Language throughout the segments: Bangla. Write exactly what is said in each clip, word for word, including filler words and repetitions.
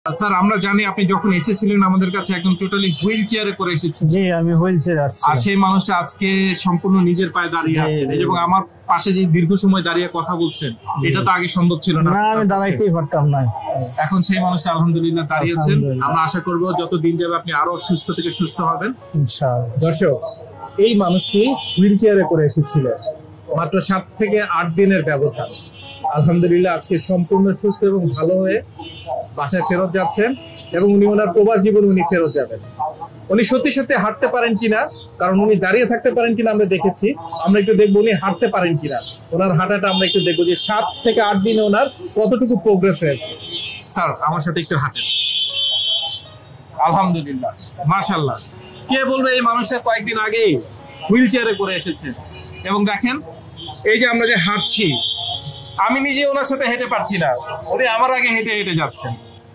স্যার আমরা জানি আপনি যখন এসেছিলেন আমাদের কাছে একদম টোটালি হুইল চেয়ারে করে এসেছেন। জি আমি হুইল চেয়ারে আসছি। আর সেই মানুষটা আজকে সম্পূর্ণ নিজের পায়ে দাঁড়িয়ে আছে এবং আমার পাশে যে দীর্ঘ সময় দাঁড়িয়ে কথা বলছেন এটা তো আগে সম্ভব ছিল না। না আমি দাঁড়াইতেই পারতাম না। এখন সেই মানুষটা আলহামদুলিল্লাহ দাঁড়িয়েছেন। আমরা আশা করব যত দিন যাবে আপনি আরো সুস্থ থেকে সুস্থ হবেন ইনশাআল্লাহ। দর্শক এই মানুষটি হুইল চেয়ারে করে এসেছিলেন মাত্র সাত থেকে আট দিনের ব্যবধান। আলহামদুলিল্লাহ আজকে সম্পূর্ণ সুস্থ এবং ভালো হয়ে বাসায় ফেরত যাচ্ছেন এবং উনি ওনার প্রবাস জীবন উনি ফেরত যাবেন। উনি সত্যি সত্যি হাঁটতে পারেন কিনা, কারণ উনি দাঁড়িয়ে থাকতে পারেন কিনা আমরা দেখেছি, আমরা একটু দেখবো উনি হাঁটতে পারেন কিনা। ওনার হাঁটাটা আমরা একটু দেখবো যে সাত থেকে আট দিনে ওনার কতটুকু প্রোগ্রেস হয়েছে। স্যার আমার সাথে একটু হাঁটেন। আলহামদুলিল্লাহ মাশাআল্লাহ। কে বলবে এই মানুষটা কয়েকদিন আগেই হুইল চেয়ারে করে এসেছে এবং দেখেন এই যে আমরা যে হাঁটছি, আমি নিজে ওনার সাথে হেঁটে পারছি না, উনি আমার আগে হেঁটে হেঁটে যাচ্ছেন।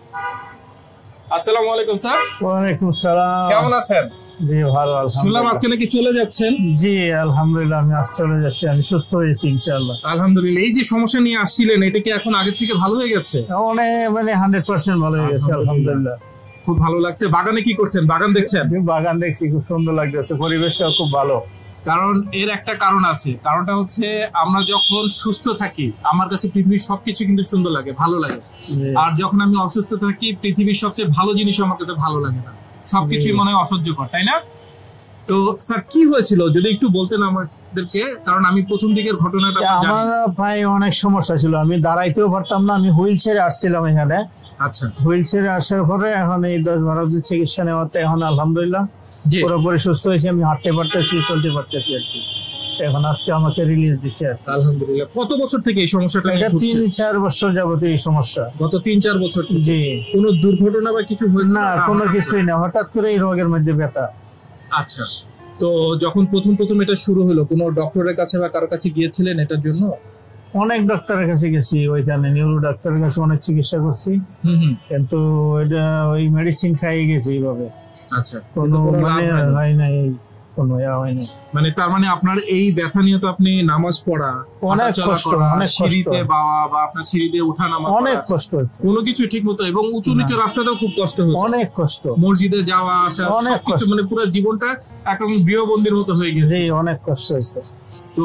আসসালামু আলাইকুম স্যার। ওয়ালাইকুম আসসালাম। কেমন আছেন? জি ভালো আলহামদুলিল্লাহ। শুনলাম আজকে নাকি চলে যাচ্ছেন? জি আলহামদুলিল্লাহ আমি আজ চলে যাচ্ছি, আমি সুস্থ হয়েছি ইনশাআল্লাহ। আলহামদুলিল্লাহ। এই যে সমস্যা নিয়ে আসছিলেন এটা কি এখন আগের থেকে ভালো হয়ে গেছে? মানে মানে হান্ড্রেড পার্সেন্ট ভালো হয়ে গেছে আলহামদুলিল্লাহ। খুব ভালো লাগছে। বাগানে কি করছেন? বাগান দেখছেন? বাগান দেখছি, খুব সুন্দর লাগতেছে, পরিবেশটাও খুব ভালো। কারণ এর একটা কারণ আছে, কারণটা হচ্ছে আমরা যখন সুস্থ থাকি আমার কাছে পৃথিবীর সবকিছু কিন্তু সুন্দর লাগে, ভালো লাগে। আর যখন আমি অসুস্থ থাকি পৃথিবীর সবচেয়ে ভালো জিনিস আমার কাছে ভালো লাগে না, সবকিছুই মনে হয় অসহ্যকর, তাই না? তো স্যার কি হয়েছিল যদি একটু বলতেন আমাদেরকে, কারণ আমি প্রথম দিকের ঘটনাটা জানি। আমার ভাই অনেক সমস্যা ছিল, আমি দাঁড়াইতেও পারতাম না, আমি হুইল চেয়ারে আসছিলাম এখানে। আচ্ছা। হুইল চেয়ারে আসার পরে এখন এই দশ বারো দিন চিকিৎসা নেওয়াতে এখন আলহামদুলিল্লাহ পুরোপুরি সুস্থ হয়েছে, আমি হাঁটতে পারতেছি, চলতে পারতেছি আর কি। এখন আজকে আমাকে রিলিজ দিচ্ছে আলহামদুলিল্লাহ। কত বছর থেকে এই সমস্যাটা? এটা তিন চার বছর যাবত এই সমস্যা। গত তিন চার বছর? জি। কোনো দুর্ঘটনা বা কিছু হয়েছে? না কোনো কিছুই না, হঠাৎ করে এই রোগের মধ্যে ব্যথা। আচ্ছা। তো যখন প্রথম প্রথম এটা শুরু হলো কোনো ডক্টরের কাছে বা কারো কাছে গিয়েছিলেন এটার জন্য? অনেক ডাক্তারের কাছে গেছি, ওইখানে নিউরো ডাক্তারের কাছে অনেক চিকিৎসা করছি, কিন্তু এটা ওই মেডিসিন খাইয়ে গেছি এইভাবে। আচ্ছা। কোনো মানে হয় নাই, কোনো ইয়া হয় নাই। মানে তার মানে আপনার এই ব্যথা নিয়ে তো আপনি নামাজ পড়া, অনেক কষ্ট, অনেক সিঁড়িতে বাওয়া বা আপনার সিঁড়িতে ওঠা নামা অনেক কষ্ট হচ্ছে, কোনো কিছু ঠিক মতো, এবং উঁচু নিচু রাস্তাটাও খুব কষ্ট হচ্ছে, অনেক কষ্ট, মসজিদে যাওয়া আসা অনেক কষ্ট, মানে পুরো জীবনটা একদম গৃহবন্দির মতো হয়ে গেছে। জি অনেক কষ্ট হচ্ছে। তো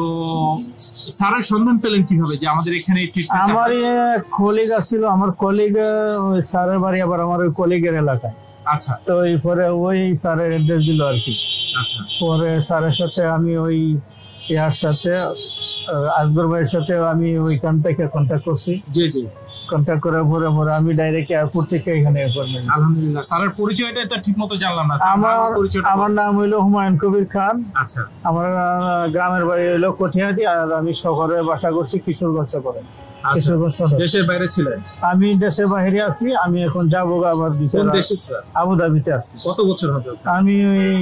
স্যারের সন্ধান পেলেন কিভাবে যে আমাদের এখানে? আমার কলিগ ছিল, আমার কলিগ ওই স্যারের বাড়ি আবার আমার ওই কলিগের এলাকায়। আচ্ছা। তো এই পরে ওই স্যারের অ্যাড্রেস দিল আর কি। আচ্ছা। পরে স্যারের সাথে আমি ওই ইয়ার সাথে আসগর ভাইয়ের সাথে আমি ওইখান থেকে কন্ট্যাক্ট করছি। জি জি। কন্ট্যাক্ট করার পরে পরে আমি ডাইরেক্ট এয়ারপোর্ট থেকে এখানে অ্যাপয়েন্টমেন্ট। আলহামদুলিল্লাহ। স্যারের পরিচয়টা তো ঠিকমতো জানলাম না। আমার আমার নাম হইলো হুমায়ুন কবির খান। আচ্ছা। আমার গ্রামের বাড়ি হইলো কঠিয়াদি, আর আমি শহরে বাসা করছি কিশোরগঞ্জে করে। দেশের বাইরে ছিলেন? আমি দেশের বাইরে আছি, আমি এখন যাবো আবার আবুধাবিতে আছি। কত বছর হবে? আমি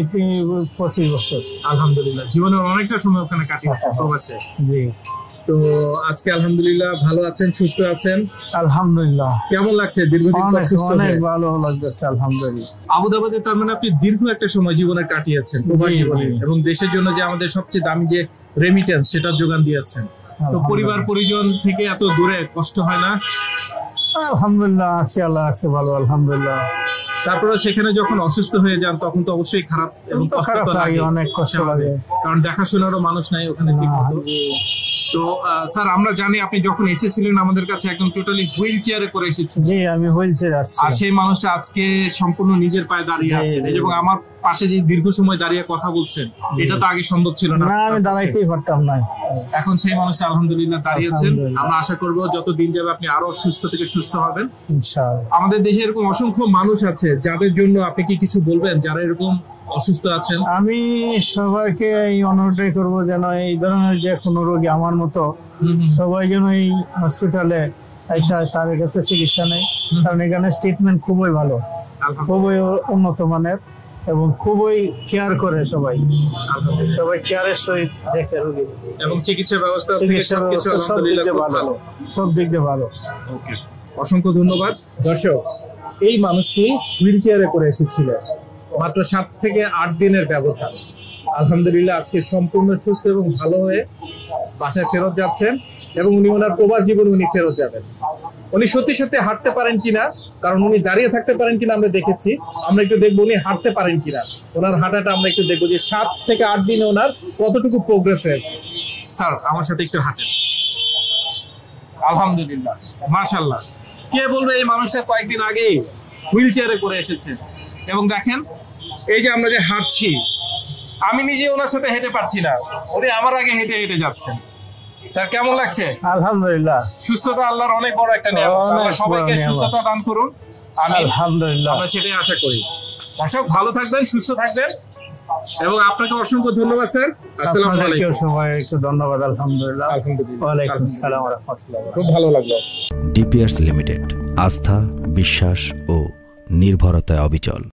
পঁচিশ বছর। আলহামদুলিল্লাহ। জীবনের অনেকটা সময় ওখানে কাটিয়েছেন প্রবাসে। জি। তো আজকে আলহামদুলিল্লাহ ভালো আছেন, সুস্থ আছেন? আলহামদুলিল্লাহ। কেমন লাগছে দীর্ঘদিন পর সুস্থ হয়ে? অনেক ভালো লাগছে আলহামদুলিল্লাহ। আবুধাবিতে তার মানে আপনি দীর্ঘ একটা সময় জীবনে কাটিয়েছেন প্রবাসী জীবনে, এবং দেশের জন্য যে আমাদের সবচেয়ে দামি যে রেমিটেন্স সেটার যোগান দিয়েছেন। তো পরিবার পরিজন থেকে এত দূরে কষ্ট হয় না? আলহামদুলিল্লাহ আছি, আল্লাহ আছে ভালো আলহামদুলিল্লাহ। তারপরে সেখানে যখন অসুস্থ হয়ে যান তখন তো অবশ্যই খারাপ এবং কষ্ট লাগে, অনেক কষ্ট লাগে, কারণ দেখাশোনারও মানুষ নাই ওখানে ঠিক মতো। তো স্যার আমরা জানি আপনি যখন এসেছিলেন আমাদের কাছে একদম টোটালি হুইল চেয়ারে করে এসেছেন। জি আমি হুইল চেয়ারে আসছি। আর সেই মানুষটা আজকে সম্পূর্ণ নিজের পায়ে দাঁড়িয়ে আছে এবং আমার পাশে যে দীর্ঘ সময় দাঁড়িয়ে কথা বলছেন এটা তো আগে সম্ভব ছিল না। না আমি দাঁড়াইতেই পারতাম না। এখন সেই মানুষটা আলহামদুলিল্লাহ দাঁড়িয়েছেন। আমরা আশা করব যত দিন যাবে আপনি আরো সুস্থ থেকে সুস্থ হবেন ইনশাআল্লাহ। আমাদের দেশে এরকম অসংখ্য মানুষ আছে যাদের জন্য আপনি কি কিছু বলবেন যারা এরকম অসুস্থ আছেন? আমি সবাইকে এই অনুরোধই করবো যেন এই ধরনের যে কোনো রোগী আমার মতো সবাই যেন এই হসপিটালে আইসা স্যারের কাছে চিকিৎসা নেয়, কারণ এখানে ট্রিটমেন্ট খুবই ভালো, খুবই উন্নত মানের এবং খুবই কেয়ার করে সবাই, সবাই কেয়ারের সহিত দেখে রোগী, এবং চিকিৎসা ব্যবস্থা চিকিৎসা ব্যবস্থা সব দিক দিয়ে ভালো, সব দিক দিয়ে ভালো। ওকে, অসংখ্য ধন্যবাদ। দর্শক এই মানুষটি হুইল চেয়ারে করে এসেছিলেন মাত্র সাত থেকে আট দিনের ব্যবধান। আলহামদুলিল্লাহ আজকে সম্পূর্ণ সুস্থ এবং ভালো হয়ে বাসায় ফেরত যাচ্ছেন এবং উনি ওনার প্রবাস জীবন উনি ফেরত যাবেন। উনি সত্যি সত্যি হাঁটতে পারেন কিনা, কারণ উনি দাঁড়িয়ে থাকতে পারেন কিনা আমরা দেখেছি। আমরা একটু দেখবো উনি হাঁটতে পারেন কিনা, ওনার হাঁটাটা আমরা একটু দেখবো যে সাত থেকে আট দিনে ওনার কতটুকু প্রোগ্রেস হয়েছে। স্যার আমার সাথে একটু হাঁটেন। আলহামদুলিল্লাহ, মাশাআল্লাহ। কে বলবে এই মানুষটা কয়েকদিন আগে হুইল চেয়ারে করে এসেছে, এবং দেখেন এই যে আমরা যে হাঁটছি, আমি নিজে ওনার সাথে হেঁটে পারছি না, উনি আমার আগে হেঁটে হেঁটে যাচ্ছেন। স্যার কেমন লাগছে? আলহামদুলিল্লাহ, সুস্থতা আল্লাহর অনেক বড় একটা নিয়ামত, আল্লাহ সবাইকে সুস্থতা দান করুন। আমি আলহামদুলিল্লাহ, আমরা সেটাই আশা করি। দর্শক ভালো থাকবেন, সুস্থ থাকবেন, এবং আপনাকে অসংখ্য ধন্যবাদ স্যার। আসসালামু আলাইকুম। সবাইকে ধন্যবাদ। আলহামদুলিল্লাহ। আলহামদুলিল্লাহ। ওয়া আলাইকুম আসসালাম ওয়া রাহমাতুল্লাহ। খুব ভালো লাগলো। ডিপিআরস লিমিটেড, আস্থা, বিশ্বাস ও নির্ভরতায় অবিচল।